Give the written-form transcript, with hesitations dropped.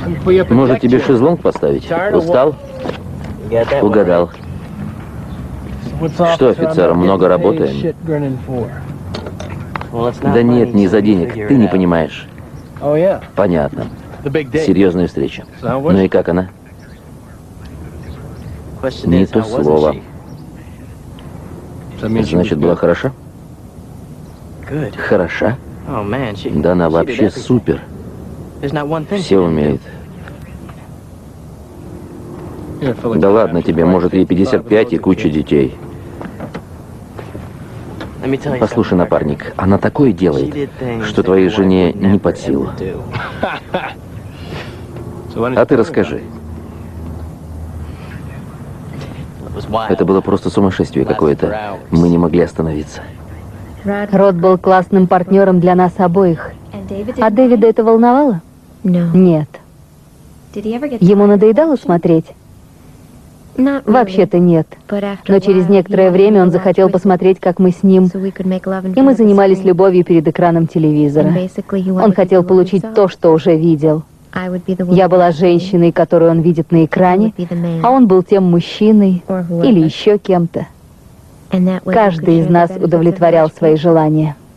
Может, тебе шезлонг поставить? Устал? Угадал. Что, офицер, много работаем? Да нет, не за денег, ты не понимаешь. Понятно. Серьезная встреча. Ну и как она? Не то слово. Значит, была хороша? Хороша? Да она вообще супер. Все умеет. Да ладно тебе, может, ей 55 и куча детей. Послушай, напарник, она такое делает, что твоей жене не под силу. А ты расскажи. Это было просто сумасшествие какое-то. Мы не могли остановиться. Род был классным партнером для нас обоих. А Дэвида это волновало? Нет. Ему надоедало смотреть? Вообще-то нет. Но через некоторое время он захотел посмотреть, как мы с ним. И мы занимались любовью перед экраном телевизора. Он хотел получить то, что уже видел. Я была женщиной, которую он видит на экране, а он был тем мужчиной или еще кем-то. Каждый из нас удовлетворял свои желания.